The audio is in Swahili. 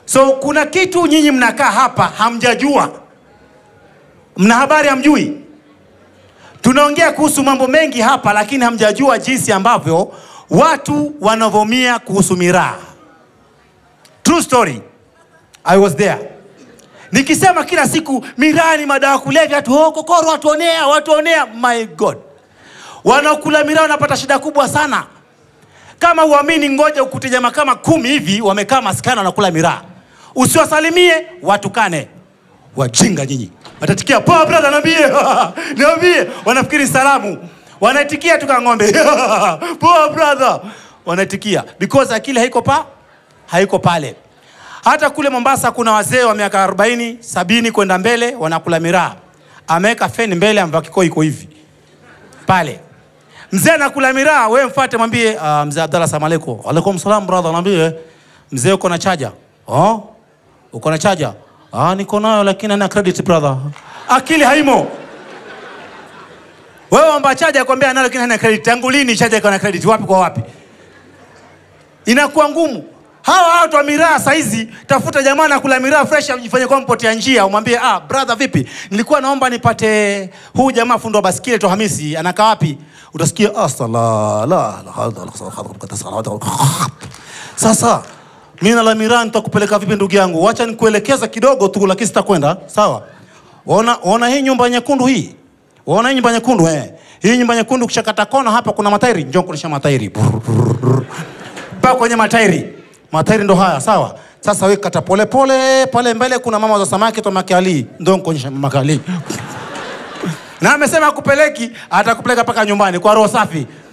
So kuna kitu nyinyi mnakaa hapa hamjajua. Mna habari hamjui. Tunaongea kuhusu mambo mengi hapa lakini hamjajua jinsi ambavyo watu wanavomia kuhusu miraa. True story. I was there. Nikisema kila siku miraa ni madawa kulevya tu, kokoro watu onea, my God. Wanaokula miraa wanapata shida kubwa sana. Kama uamini ngoja ukute jamaa kama 10 hivi wamekaa maskana wanakula miraa. Usiwasalimie, watukane. Wajinga nyinyi. Watatikia, "Poa brother, niambie." Wanafikiri salamu. Wanaitikia tu kama ng'ombe. "Poa brother." Wanaitikia because akili haiko pale. Hata kule Mombasa kuna wazee wa miaka 40, 70 kwenda mbele wanakula miraa. Ameweka feni mbele ambapo kiko iko hivi. Pale. Mzee anakula miraa, wewe mfuate mwambie, "Mzee Abdalla, asalamu alaykum." "Alaykum salaam brother." Naambie, "Mzee uko na charger?" "Oh, uko na charger?" "Niko nayo lakini ana credit brother." Akili haimo. Wewe omba charger kwambia ana lakini hana credit. Tangu lini charger iko na credit? Wapi kwa wapi? Inakuwa ngumu. Hawa watu wa miraa saizi, tafuta jamaa na kula miraa fresh ajifanye kwa mpotea njia, umwambie, "Brother vipi? Nilikuwa naomba nipate huu jamaa fundo wa basikeli to Hamisi, anakaa wapi?" Utasikia sasa mimi na la miraa nitakupeleka vipi ndugu yangu? Wacha nikuelekeza kidogo tu lakini sitakwenda, sawa? Ona hii nyumba nyekundu hii. Ona hii nyumba nyekundu Hii nyumba nyekundu kishakata kona hapa kuna matairi, njoo kunisha matairi. Pa kwenye matairi. Matairi ndo haya, sawa? Sasa wewe kata pole pale mbele kuna mama za samaki to Makali, ndio kuonyesha Makali. Na amesema akupeleki, atakupeleka paka nyumbani kwa roho safi.